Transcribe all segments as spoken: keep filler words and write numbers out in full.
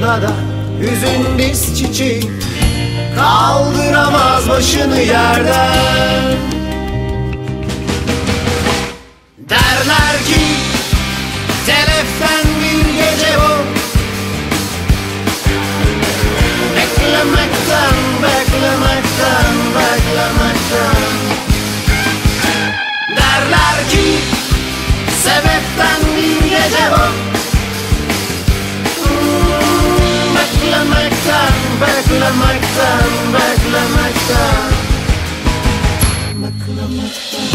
Odada hüzün diz çiçeği kaldıramaz başını yerden. Derler ki teleften bir gece bu, beklemekten, beklemekten, beklemekten. Derler ki sebepten bir gece bu, beklemekten, beklemekten, beklemekten, beklemekten.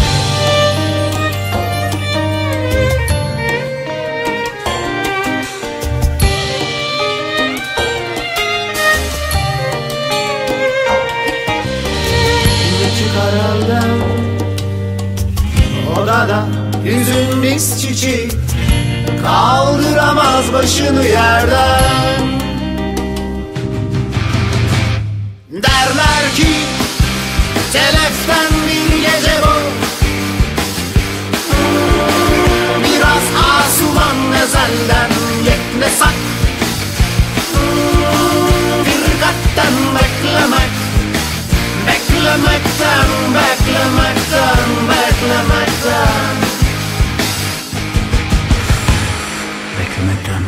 Çıkar elden odada hüzün diz çiçeği kaldıramaz başını yerden. Derler ki teleften bir gece bu, biraz asuman ezelden yeknesak, firkatten beklemek, beklemekten, beklemekten, beklemekten, beklemekten.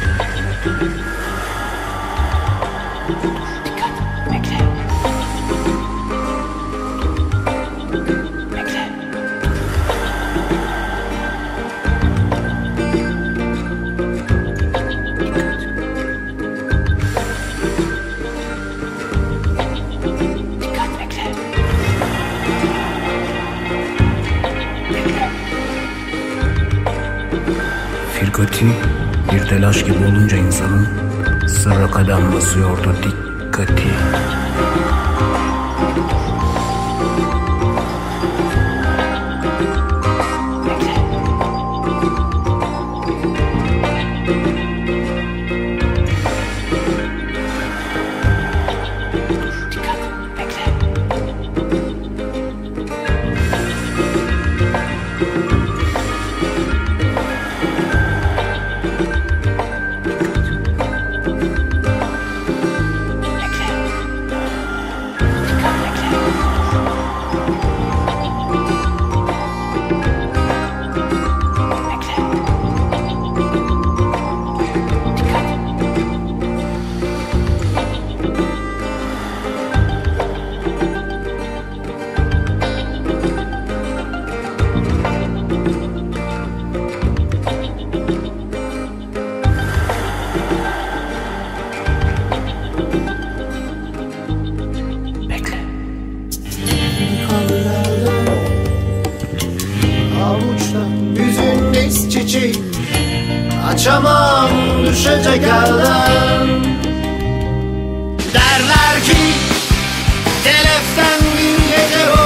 Firkati bir telaş gibi olunca insanın sırra kadem basıyordu dikkati. Avuçta hüzün diz çiçeği açamam düşecek elden. Derler ki teleften bir gece bu,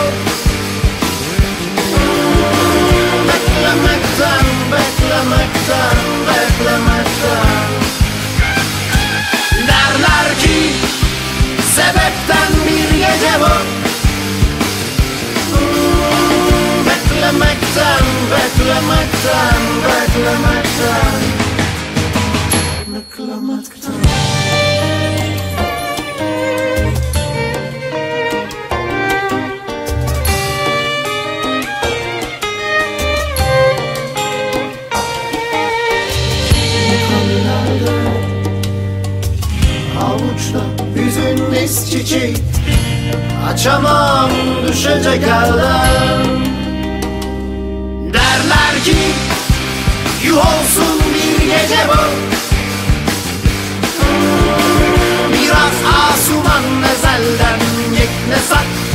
beklemekten, beklemekten, beklemekten. Derler ki sebepten bir gece bu, beklemekten, beklemekten, beklemekten, beklemekten. Avuçta hüzün diz çiçeği açamam düşecek elden. Derler ki yuh olsun bir gece bu, biraz asuman ezelden yeknesak,